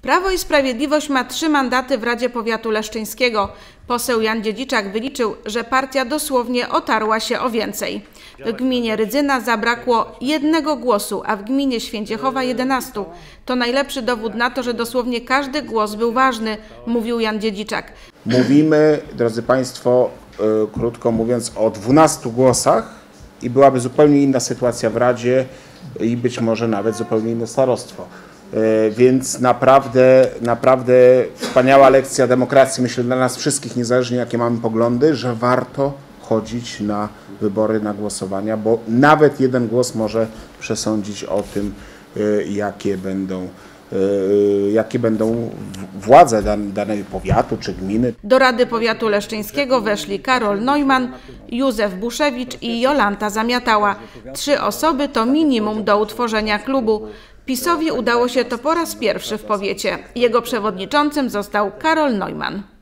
Prawo i Sprawiedliwość ma 3 mandaty w Radzie Powiatu Leszczyńskiego. Poseł Jan Dziedziczak wyliczył, że partia dosłownie otarła się o więcej. W gminie Rydzyna zabrakło 1 głosu, a w gminie Święciechowa 11. To najlepszy dowód na to, że dosłownie każdy głos był ważny, mówił Jan Dziedziczak. Mówimy, drodzy Państwo, krótko mówiąc, o 12 głosach i byłaby zupełnie inna sytuacja w Radzie i być może nawet zupełnie inne starostwo. Więc naprawdę wspaniała lekcja demokracji, myślę, dla nas wszystkich, niezależnie jakie mamy poglądy, że warto chodzić na wybory, na głosowania, bo nawet 1 głos może przesądzić o tym, jakie będą władze danego powiatu czy gminy. Do Rady Powiatu Leszczyńskiego weszli Karol Neumann, Józef Buszewicz i Jolanta Zamiatała. 3 osoby to minimum do utworzenia klubu. PiS-owi udało się to po raz pierwszy w powiecie. Jego przewodniczącym został Karol Neumann.